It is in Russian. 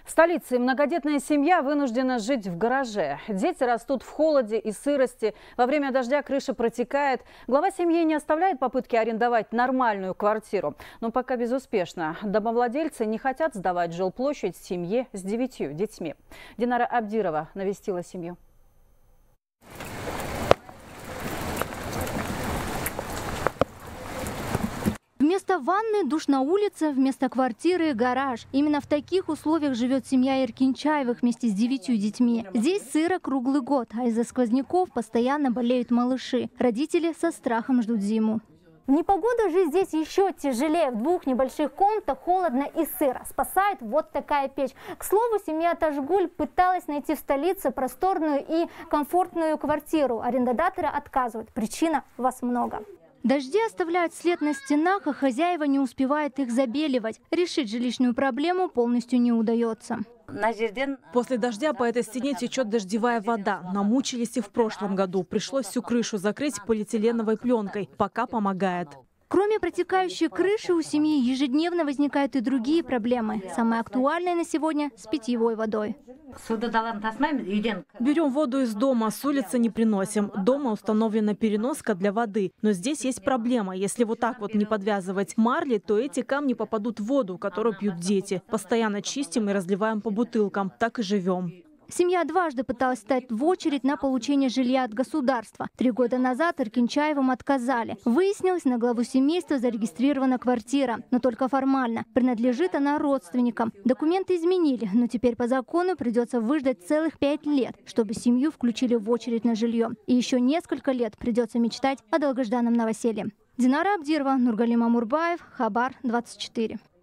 В столице многодетная семья вынуждена жить в гараже. Дети растут в холоде и сырости. Во время дождя крыша протекает. Глава семьи не оставляет попытки арендовать нормальную квартиру. Но пока безуспешно. Домовладельцы не хотят сдавать жилплощадь семье с 9 детьми. Динара Абдирова навестила семью. Вместо ванны душ на улице, вместо квартиры гараж. Именно в таких условиях живет семья Эркинчаевых вместе с 9 детьми. Здесь сыро круглый год, а из-за сквозняков постоянно болеют малыши. Родители со страхом ждут зиму. В непогоду жить здесь еще тяжелее. В двух небольших комнатах холодно и сыро. Спасает вот такая печь. К слову, семья Ташгуль пыталась найти в столице просторную и комфортную квартиру. Арендодатора отказывают. Причин вас много. Дожди оставляют след на стенах, а хозяева не успевают их забеливать. Решить жилищную проблему полностью не удается. После дождя по этой стене течет дождевая вода. Намучились и в прошлом году. Пришлось всю крышу закрыть полиэтиленовой пленкой. Пока помогает. Кроме протекающей крыши, у семьи ежедневно возникают и другие проблемы. Самая актуальная на сегодня – с питьевой водой. Берем воду из дома, с улицы не приносим. Дома установлена переноска для воды. Но здесь есть проблема. Если вот так вот не подвязывать марли, то эти камни попадут в воду, которую пьют дети. Постоянно чистим и разливаем по бутылкам. Так и живем. Семья дважды пыталась встать в очередь на получение жилья от государства. 3 года назад Эркинчаевым отказали. Выяснилось, на главу семейства зарегистрирована квартира, но только формально. Принадлежит она родственникам. Документы изменили, но теперь по закону придется выждать целых 5 лет, чтобы семью включили в очередь на жилье. И еще несколько лет придется мечтать о долгожданном новоселье. Динара Абдирова, Нургалим Амурбаев, Хабар 24.